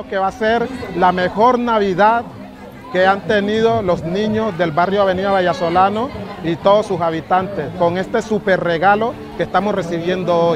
Creo que va a ser la mejor Navidad que han tenido los niños del barrio Avenida Vallasolano y todos sus habitantes, con este súper regalo que estamos recibiendo hoy.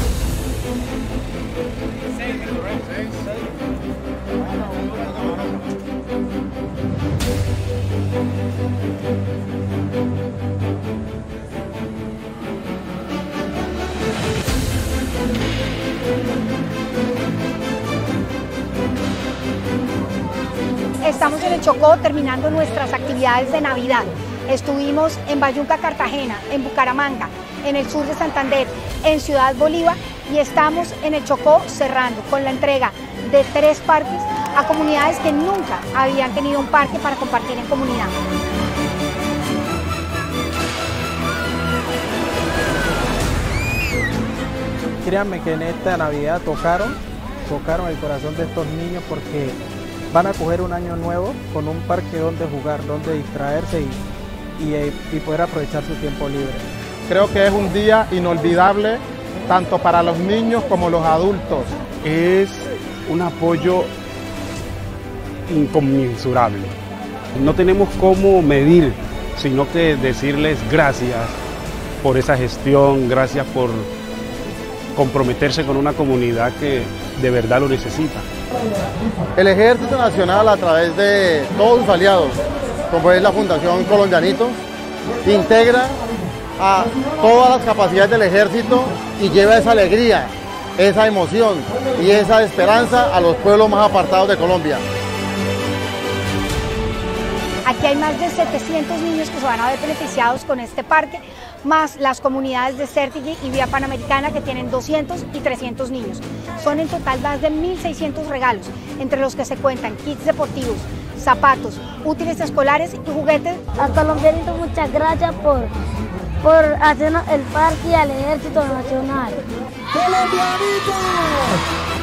Estamos en el Chocó terminando nuestras actividades de Navidad. Estuvimos en Bayunca, Cartagena, en Bucaramanga, en el sur de Santander, en Ciudad Bolívar y estamos en el Chocó cerrando con la entrega de 3 parques a comunidades que nunca habían tenido un parque para compartir en comunidad. Créanme que en esta Navidad tocaron el corazón de estos niños porque van a coger un año nuevo con un parque donde jugar, donde distraerse y poder aprovechar su tiempo libre. Creo que es un día inolvidable tanto para los niños como los adultos. Es un apoyo inconmensurable. No tenemos cómo medir, sino que decirles gracias por esa gestión, gracias por comprometerse con una comunidad que de verdad lo necesita. El Ejército Nacional, a través de todos sus aliados, como es la Fundación Colombianito, integra a todas las capacidades del ejército y lleva esa alegría, esa emoción y esa esperanza a los pueblos más apartados de Colombia. Aquí hay más de 700 niños que se van a ver beneficiados con este parque, más las comunidades de Certigui y Vía Panamericana que tienen 200 y 300 niños. Son en total más de 1.600 regalos, entre los que se cuentan kits deportivos, zapatos, útiles escolares y juguetes. A Colombianito muchas gracias por hacernos el parque y al Ejército Nacional. ¡Colombianito!